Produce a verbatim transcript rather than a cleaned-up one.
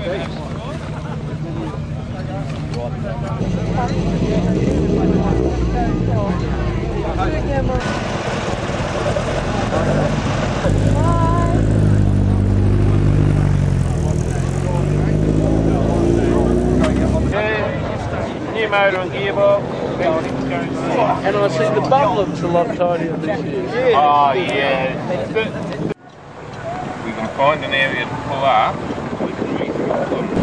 New motor and gearbox. And I see the bubbling's a lot tidier this year. Oh yeah. We can find an area to pull up. We can refill them.